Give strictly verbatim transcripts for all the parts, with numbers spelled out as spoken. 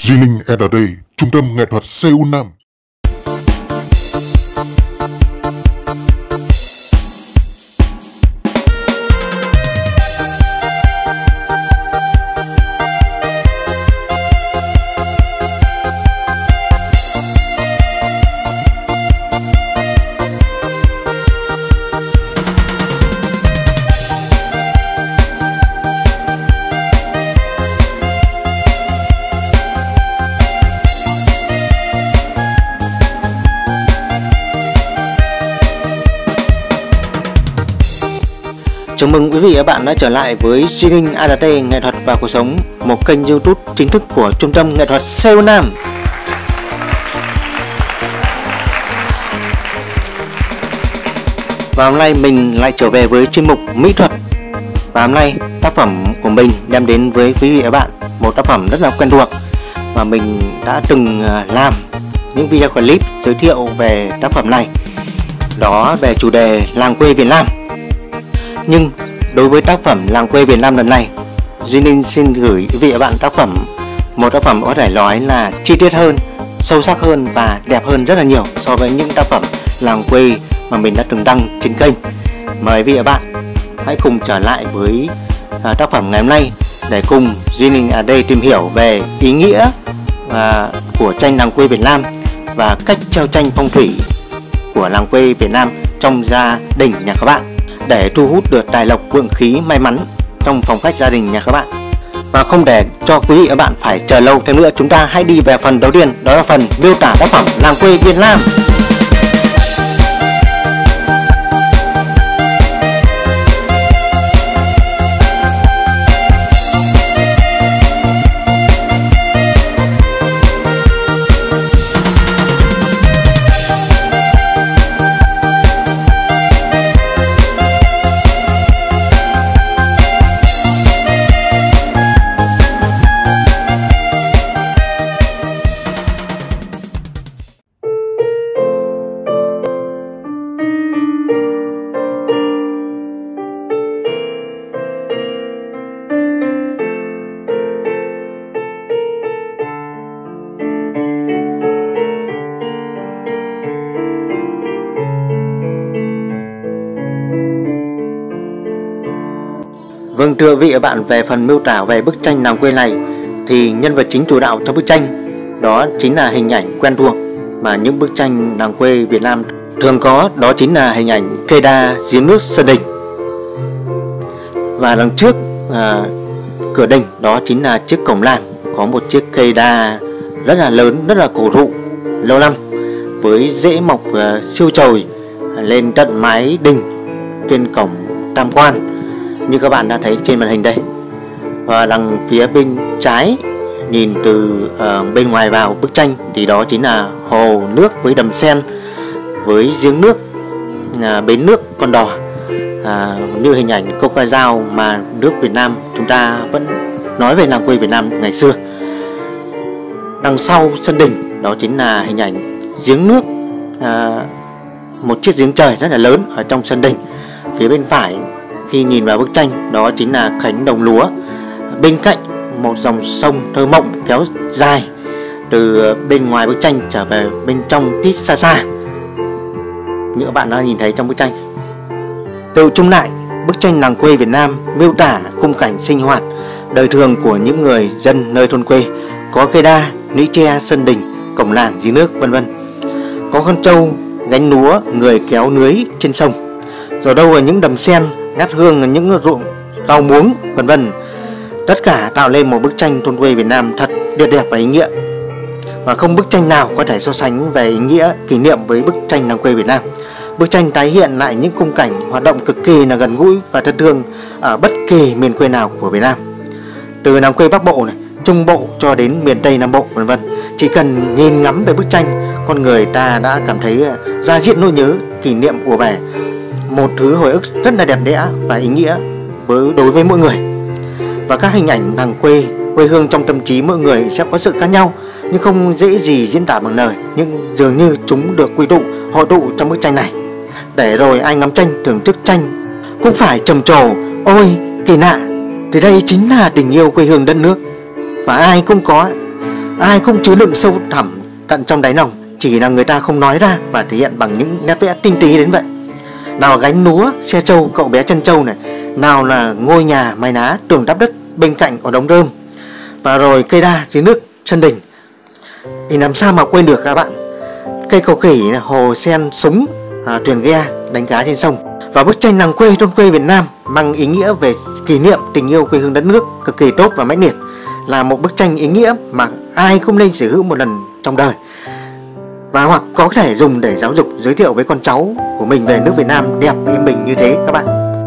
Jining and a Day, Trung tâm nghệ thuật Seoul Nam. Chào mừng quý vị và các bạn đã trở lại với Jining and a Day nghệ thuật và cuộc sống, một kênh YouTube chính thức của Trung tâm nghệ thuật Seoul Nam. Và hôm nay mình lại trở về với chuyên mục mỹ thuật. Và hôm nay tác phẩm của mình đem đến với quý vị và các bạn một tác phẩm rất là quen thuộc mà mình đã từng làm những video clip giới thiệu về tác phẩm này, đó về chủ đề làng quê Việt Nam. Nhưng đối với tác phẩm làng quê Việt Nam lần này, Jining xin gửi quý vị và bạn tác phẩm một tác phẩm có thể nói là chi tiết hơn, sâu sắc hơn và đẹp hơn rất là nhiều so với những tác phẩm làng quê mà mình đã từng đăng trên kênh. Mời quý vị và bạn hãy cùng trở lại với à, tác phẩm ngày hôm nay để cùng Jining and a Day tìm hiểu về ý nghĩa à, của tranh làng quê Việt Nam và cách treo tranh phong thủy của làng quê Việt Nam trong gia đình nhà các bạn, để thu hút được tài lộc vượng khí may mắn trong phòng khách gia đình nhà các bạn. Và không để cho quý vị và bạn phải chờ lâu thêm nữa, chúng ta hãy đi về phần đầu tiên, đó là phần miêu tả tác phẩm làng quê Việt Nam. Vâng, thưa quý vị và bạn, về phần miêu tả về bức tranh làng quê này thì nhân vật chính chủ đạo trong bức tranh đó chính là hình ảnh quen thuộc mà những bức tranh làng quê Việt Nam thường có, đó chính là hình ảnh cây đa giếng nước sân đình. Và đằng trước à, cửa đình đó chính là chiếc cổng làng, có một chiếc cây đa rất là lớn, rất là cổ thụ lâu năm với rễ mọc à, siêu chồi lên tận mái đình trên cổng tam quan như các bạn đã thấy trên màn hình đây. Và đằng phía bên trái nhìn từ uh, bên ngoài vào bức tranh thì đó chính là hồ nước với đầm sen, với giếng nước, uh, bến nước Con Đò, uh, như hình ảnh câu ca dao mà nước Việt Nam chúng ta vẫn nói về làng quê Việt Nam ngày xưa. Đằng sau sân đình đó chính là hình ảnh giếng nước, uh, một chiếc giếng trời rất là lớn ở trong sân đình. Phía bên phải khi nhìn vào bức tranh đó chính là cánh đồng lúa, bên cạnh một dòng sông thơ mộng kéo dài từ bên ngoài bức tranh trở về bên trong tít xa xa như các bạn đã nhìn thấy trong bức tranh. Tự chung lại, bức tranh làng quê Việt Nam miêu tả khung cảnh sinh hoạt đời thường của những người dân nơi thôn quê, có cây đa, lũy tre, sân đình, cổng làng, giếng nước, vân vân. Có con trâu gánh lúa, người kéo lưới trên sông, rồi đâu là những đầm sen ngát hương ở những ruộng rau muống, vân vân. Tất cả tạo lên một bức tranh thôn quê Việt Nam thật tuyệt đẹp và ý nghĩa. Và không bức tranh nào có thể so sánh về ý nghĩa kỷ niệm với bức tranh làng quê Việt Nam. Bức tranh tái hiện lại những khung cảnh hoạt động cực kỳ là gần gũi và thân thương ở bất kỳ miền quê nào của Việt Nam, từ làng quê Bắc Bộ này, Trung Bộ cho đến miền Tây Nam Bộ, vân vân. Chỉ cần nhìn ngắm về bức tranh, con người ta đã cảm thấy ra diết nỗi nhớ, kỷ niệm ùa về, một thứ hồi ức rất là đẹp đẽ và ý nghĩa với đối với mỗi người. Và các hình ảnh làng quê, quê hương trong tâm trí mỗi người sẽ có sự khác nhau, nhưng không dễ gì diễn tả bằng lời. Nhưng dường như chúng được quy tụ, hội tụ trong bức tranh này, để rồi ai ngắm tranh, thưởng thức tranh cũng phải trầm trồ: ôi kỳ lạ, thì đây chính là tình yêu quê hương đất nước. Và ai cũng có ai cũng chứa đựng sâu thẳm tận trong đáy lòng, chỉ là người ta không nói ra và thể hiện bằng những nét vẽ tinh tế đến vậy. Nào gánh lúa, xe trâu, cậu bé chân trâu này, nào là ngôi nhà mái ná tường đắp đất bên cạnh ở đống rơm, và rồi cây đa dưới nước sân đình. Thì làm sao mà quên được các bạn? Cây cầu khỉ, hồ sen, súng, à, thuyền ghe đánh cá trên sông. Và bức tranh làng quê thôn quê Việt Nam mang ý nghĩa về kỷ niệm tình yêu quê hương đất nước cực kỳ tốt và mãnh liệt, là một bức tranh ý nghĩa mà ai cũng nên sở hữu một lần trong đời, và hoặc có thể dùng để giáo dục, giới thiệu với con cháu của mình về nước Việt Nam đẹp yên bình như thế các bạn.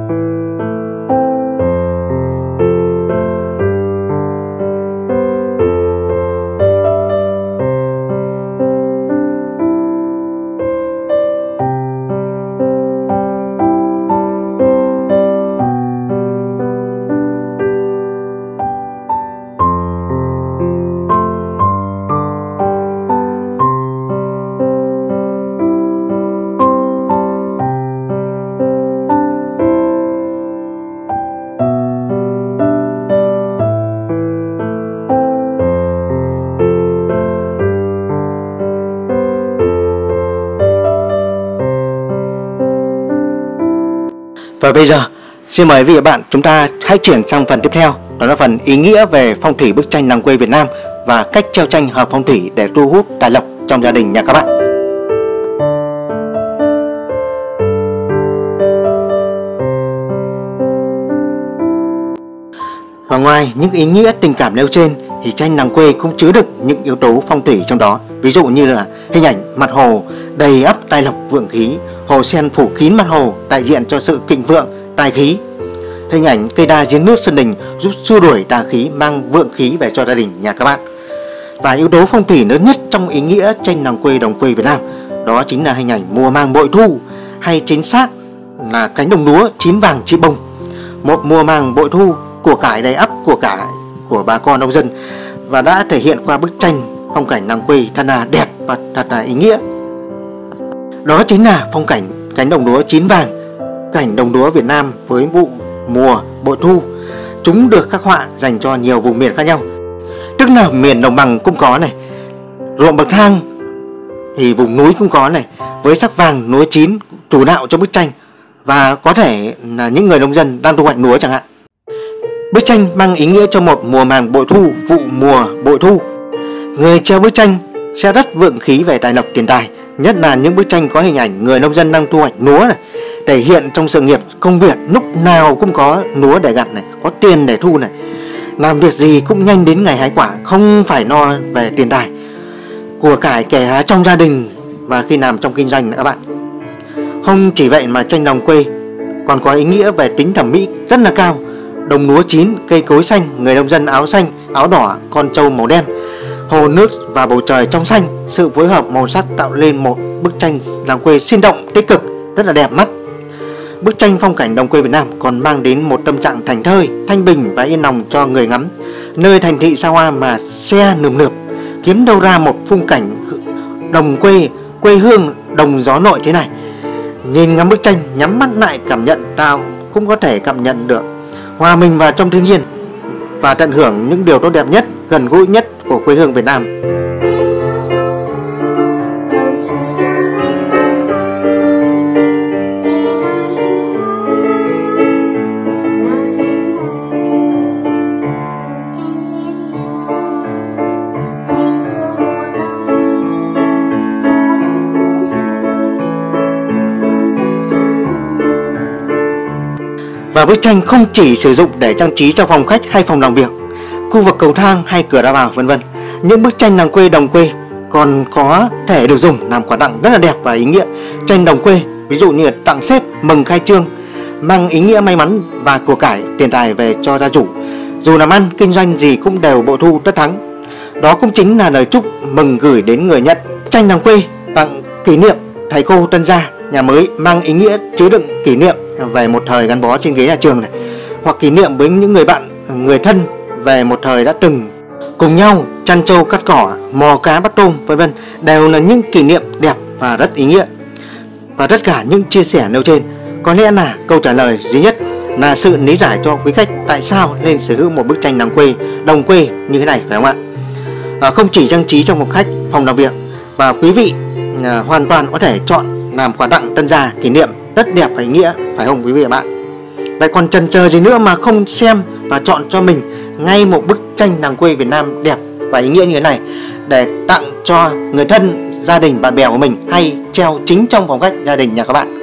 Và bây giờ xin mời quý vị và bạn chúng ta hãy chuyển sang phần tiếp theo, đó là phần ý nghĩa về phong thủy bức tranh làng quê Việt Nam và cách treo tranh hợp phong thủy để thu hút tài lộc trong gia đình nha các bạn. Và ngoài những ý nghĩa tình cảm nêu trên thì tranh làng quê cũng chứa đựng những yếu tố phong thủy trong đó, ví dụ như là hình ảnh mặt hồ đầy ắp tài lộc vượng khí, hồ sen phủ kín mặt hồ đại diện cho sự thịnh vượng tài khí, hình ảnh cây đa dưới nước sân đình giúp xua đuổi tà khí mang vượng khí về cho gia đình nhà các bạn. Và yếu tố phong thủy lớn nhất trong ý nghĩa tranh làng quê đồng quê Việt Nam đó chính là hình ảnh mùa màng bội thu, hay chính xác là cánh đồng lúa chín vàng chia bông. Một mùa màng bội thu, của cải đầy ắp của cải của bà con nông dân, và đã thể hiện qua bức tranh phong cảnh làng quê thật là đẹp và thật là ý nghĩa. Đó chính là phong cảnh cánh đồng lúa chín vàng, cảnh đồng lúa Việt Nam với vụ mùa bội thu. Chúng được khắc họa dành cho nhiều vùng miền khác nhau, tức là miền đồng bằng cũng có này, ruộng bậc thang thì vùng núi cũng có này, với sắc vàng lúa chín chủ đạo cho bức tranh, và có thể là những người nông dân đang thu hoạch lúa chẳng hạn. Bức tranh mang ý nghĩa cho một mùa màng bội thu, vụ mùa bội thu. Người treo bức tranh sẽ rất vượng khí về tài lộc tiền tài, nhất là những bức tranh có hình ảnh người nông dân đang thu hoạch lúa này, thể hiện trong sự nghiệp công việc lúc nào cũng có lúa để gặt này, có tiền để thu này, làm việc gì cũng nhanh đến ngày hái quả, không phải lo về tiền tài của cải kẻ hái trong gia đình và khi làm trong kinh doanh nữa các bạn. Không chỉ vậy mà tranh đồng quê còn có ý nghĩa về tính thẩm mỹ rất là cao. Đồng lúa chín, cây cối xanh, người nông dân áo xanh, áo đỏ, con trâu màu đen, hồ nước và bầu trời trong xanh, sự phối hợp màu sắc tạo lên một bức tranh làng quê sinh động, tích cực, rất là đẹp mắt. Bức tranh phong cảnh đồng quê Việt Nam còn mang đến một tâm trạng thảnh thơi, thanh bình và yên lòng cho người ngắm. Nơi thành thị xa hoa mà xe nườm nượp, kiếm đâu ra một khung cảnh đồng quê, quê hương, đồng gió nội thế này. Nhìn ngắm bức tranh, nhắm mắt lại cảm nhận, tao cũng có thể cảm nhận được, hòa mình vào trong thiên nhiên và tận hưởng những điều tốt đẹp nhất, gần gũi nhất của quê hương Việt Nam. Và bức tranh không chỉ sử dụng để trang trí cho phòng khách hay phòng làm việc, khu vực cầu thang hay cửa ra vào vân vân. Những bức tranh làng quê đồng quê còn có thể được dùng làm quà tặng rất là đẹp và ý nghĩa. Tranh đồng quê ví dụ như là tặng sếp mừng khai trương, mang ý nghĩa may mắn và của cải tiền tài về cho gia chủ. Dù làm ăn kinh doanh gì cũng đều bội thu tất thắng. Đó cũng chính là lời chúc mừng gửi đến người nhận. Tranh đồng quê tặng kỷ niệm thầy cô tân gia nhà mới, mang ý nghĩa chứa đựng kỷ niệm về một thời gắn bó trên ghế nhà trường này, hoặc kỷ niệm với những người bạn, người thân về một thời đã từng cùng nhau chăn trâu cắt cỏ, mò cá bắt tôm vân vân, đều là những kỷ niệm đẹp và rất ý nghĩa. Và tất cả những chia sẻ nêu trên có lẽ là câu trả lời duy nhất là sự lý giải cho quý khách tại sao nên sở hữu một bức tranh làng quê đồng quê như thế này, phải không ạ? à, không chỉ trang trí trong phòng khách, phòng làm việc, và quý vị à, hoàn toàn có thể chọn làm quà tặng tân gia kỷ niệm rất đẹp và ý nghĩa, phải không quý vị và bạn? Vậy còn chần chờ gì nữa mà không xem và chọn cho mình ngay một bức tranh làng quê Việt Nam đẹp và ý nghĩa như thế này để tặng cho người thân, gia đình, bạn bè của mình, hay treo chính trong phòng khách gia đình nhà các bạn.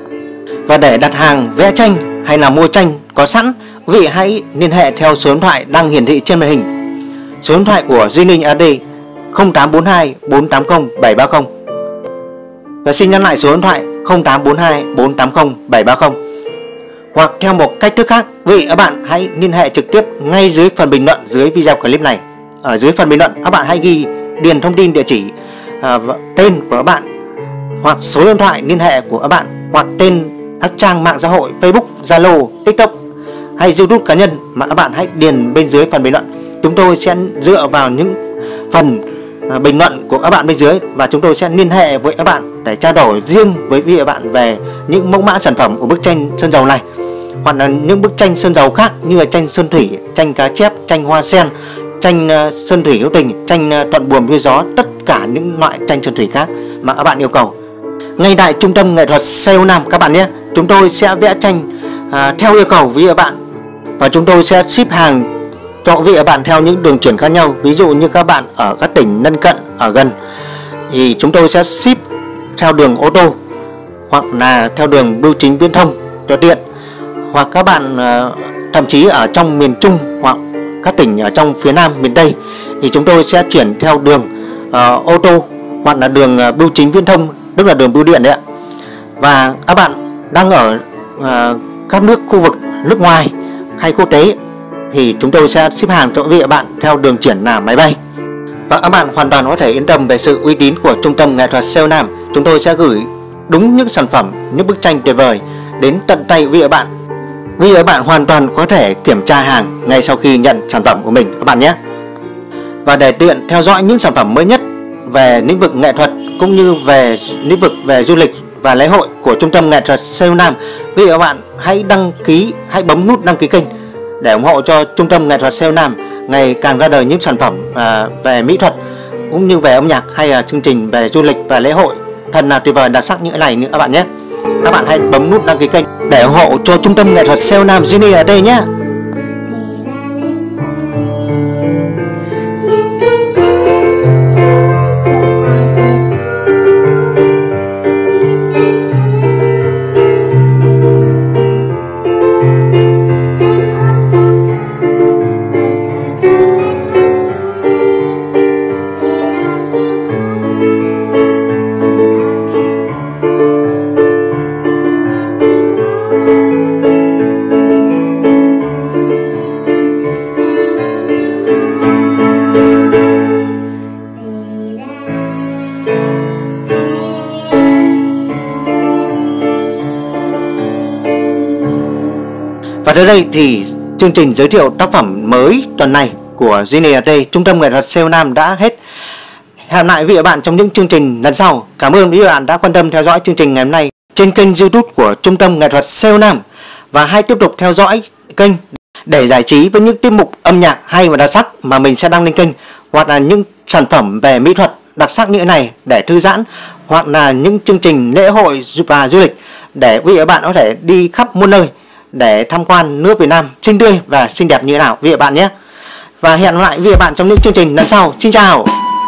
Và để đặt hàng vẽ tranh hay là mua tranh có sẵn, quý vị hãy liên hệ theo số điện thoại đang hiển thị trên màn hình. Số điện thoại của Duy Ninh ét đê không tám bốn hai bốn tám không bảy ba không. Và xin nhắc lại số điện thoại không tám bốn hai bốn tám không bảy ba không. Hoặc theo một cách thức khác, quý vị các bạn hãy liên hệ trực tiếp ngay dưới phần bình luận dưới video clip này. Ở dưới phần bình luận các bạn hãy ghi điền thông tin địa chỉ, à, tên của các bạn, hoặc số điện thoại liên hệ của các bạn, hoặc tên các trang mạng xã hội Facebook, Zalo, TikTok hay YouTube cá nhân mà các bạn hãy điền bên dưới phần bình luận. Chúng tôi sẽ dựa vào những phần à, bình luận của các bạn bên dưới và chúng tôi sẽ liên hệ với các bạn để trao đổi riêng với quý vị và bạn về những mẫu mã sản phẩm của bức tranh sơn dầu này, hoặc là những bức tranh sơn dầu khác như là tranh sơn thủy, tranh cá chép, tranh hoa sen, tranh uh, sơn thủy hữu tình, tranh uh, thuận buồm xuôi gió, tất cả những loại tranh sơn thủy khác mà các bạn yêu cầu. Ngay tại trung tâm nghệ thuật xê u Nam các bạn nhé, chúng tôi sẽ vẽ tranh uh, theo yêu cầu với các bạn, và chúng tôi sẽ ship hàng cho quý vị và bạn theo những đường chuyển khác nhau. Ví dụ như các bạn ở các tỉnh lân cận, ở gần thì chúng tôi sẽ ship theo đường ô tô hoặc là theo đường bưu chính viễn thông cho tiện. Hoặc các bạn uh, thậm chí ở trong miền Trung hoặc các tỉnh ở trong phía Nam, miền Tây thì chúng tôi sẽ chuyển theo đường uh, ô tô hoặc là đường uh, bưu chính viễn thông, tức là đường bưu điện đấy ạ. Và các bạn đang ở uh, các nước khu vực nước ngoài hay quốc tế thì chúng tôi sẽ ship hàng cho quý vị và bạn theo đường chuyển là máy bay. Và các bạn hoàn toàn có thể yên tâm về sự uy tín của trung tâm nghệ thuật xê u Nam. Chúng tôi sẽ gửi đúng những sản phẩm, những bức tranh tuyệt vời đến tận tay quý vị và bạn. Quý vị và bạn hoàn toàn có thể kiểm tra hàng ngay sau khi nhận sản phẩm của mình các bạn nhé. Và để tiện theo dõi những sản phẩm mới nhất về lĩnh vực nghệ thuật cũng như về lĩnh vực về du lịch và lễ hội của trung tâm nghệ thuật xê u Nam, quý vị và bạn hãy đăng ký, hãy bấm nút đăng ký kênh để ủng hộ cho trung tâm nghệ thuật xê u Nam ngày càng ra đời những sản phẩm à, về mỹ thuật cũng như về âm nhạc hay là chương trình về du lịch và lễ hội thật là tuyệt vời đặc sắc như thế này nữa các bạn nhé. Các bạn hãy bấm nút đăng ký kênh để ủng hộ cho trung tâm nghệ thuật xê u Nam Duy Ninh ở đây nhé. Và tới đây thì chương trình giới thiệu tác phẩm mới tuần này của Duy Ninh ét đê, trung tâm nghệ thuật xê u Nam đã hết. Hẹn lại quý vị và bạn trong những chương trình lần sau. Cảm ơn quý vị và bạn đã quan tâm theo dõi chương trình ngày hôm nay trên kênh YouTube của trung tâm nghệ thuật xê u Nam, và hãy tiếp tục theo dõi kênh để giải trí với những tiết mục âm nhạc hay và đặc sắc mà mình sẽ đăng lên kênh, hoặc là những sản phẩm về mỹ thuật đặc sắc như thế này để thư giãn, hoặc là những chương trình lễ hội và du lịch để quý vị và bạn có thể đi khắp muôn nơi để tham quan nước Việt Nam xinh tươi và xinh đẹp như thế nào quý vị và bạn nhé. Và hẹn lại quý vị và bạn trong những chương trình lần sau. Xin chào.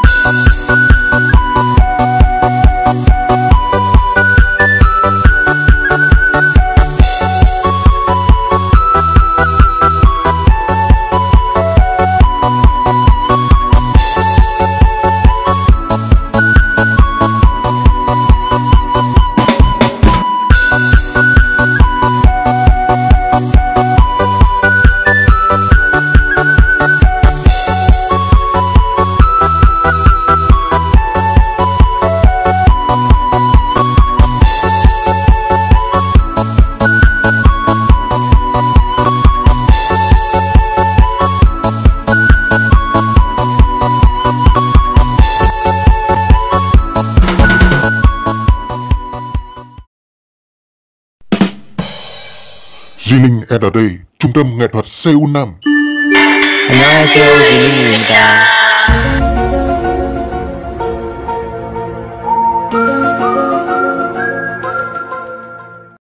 Duy Ninh ét đê, trung tâm nghệ thuật xê u Nam. 안녕하세요, 유민입니다.